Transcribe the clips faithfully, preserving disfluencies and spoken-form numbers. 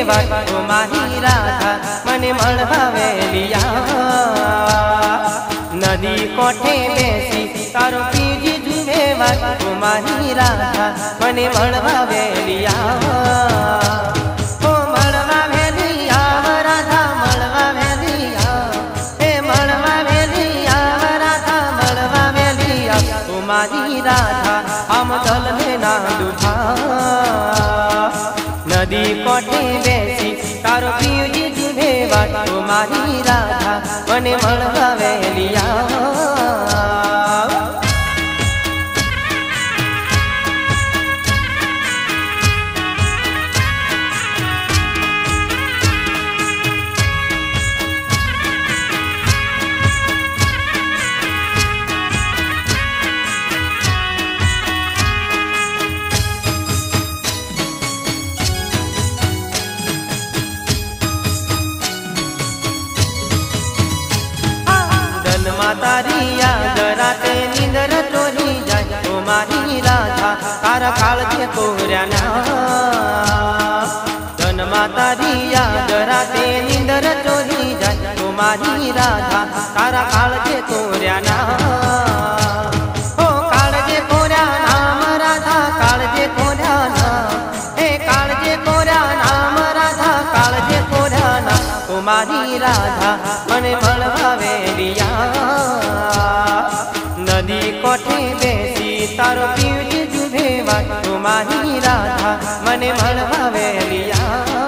वाट ओ मारी राधा मने मळवा वेलिया। नदी कोठे बेसी तारो पीजी जुवे वाट ओ मारी राधा मने मळवा वेलिया। ओ मळवा वेलिया राधा मळवा वेलिया, हे मळवा वेलिया राधा मळवा वेलिया। ओ मारी राधा हम दल में ना दुठा। नदी कोठे बेसी तारो पीजी जुवे वाट ओ मारी राधा मने मळवा वेलिया। तारी याद राते नींदर चोरी जाए ओ मारी राधा तारा काळजे कोऱ्याना। जन्मा तारी याद राते नींदर चोरी जाए ओ मारी राधा तारा काळजे कोऱ्याना। ओ काळजे कोऱ्याना राधा काळजे कोऱ्याना, हे काळजे कोऱ्याना राधा काळजे कोऱ्याना। ओ मारी राधा मने मळवा वेलिया। नदी कोठे बेसी तारो पीजी जुवे वाट ओ मारी राधा मने मळवा वेलिया।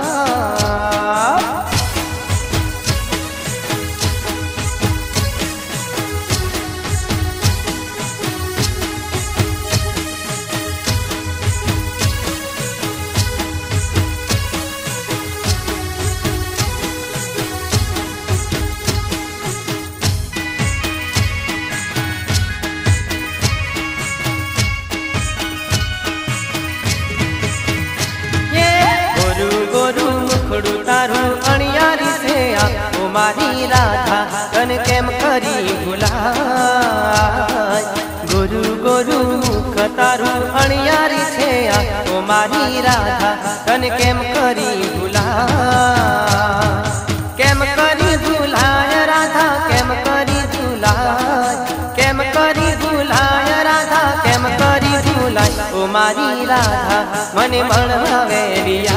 तारू अणियारी से आ ओ मारी राधा तन केम करी भुलाय। गुरु गुरु मुख तारू अणियारी से आ ओ मारी राधा तन केम करी भुलाय। केम करी भुलाय राधा केम करी भुलाय, केम करी भुलाय राधा केम करी भुलाय। ओ मारी राधा मने मळवा वेलिया।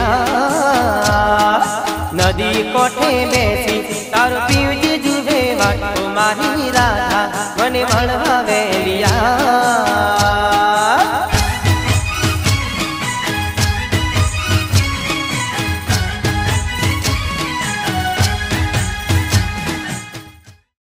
नदी कोठे बेसी तारो पीजी जुवे वाट ओ मारी राधा मने मळवा वेलिया।